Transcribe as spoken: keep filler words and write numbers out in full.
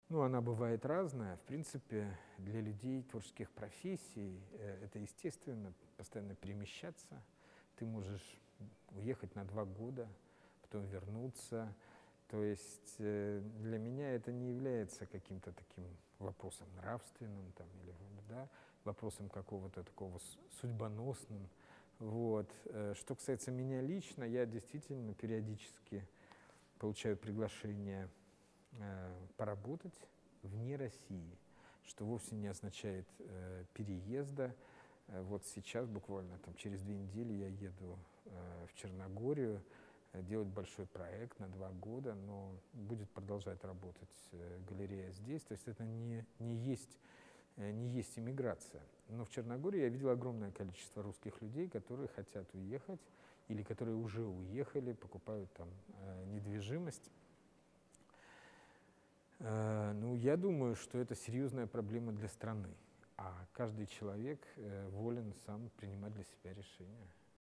Ну, она бывает разная. В принципе, для людей творческих профессий э, это естественно, постоянно перемещаться. Ты можешь уехать на два года, потом вернуться. То есть э, для меня это не является каким-то таким вопросом нравственным там, или да, вопросом какого-то такого с- судьбоносным. Вот. Э, Что касается меня лично, я действительно периодически получаю приглашение э, поработать вне России, что вовсе не означает э, переезда. Э, вот сейчас, буквально там, через две недели, я еду э, в Черногорию э, делать большой проект на два года, но будет продолжать работать э, галерея здесь. То есть это не, не есть э, не есть иммиграция. Но в Черногории я видел огромное количество русских людей, которые хотят уехать или которые уже уехали, покупают там э, недвижимость. Э, ну, я думаю, что это серьезная проблема для страны, а каждый человек э, волен сам принимать для себя решения.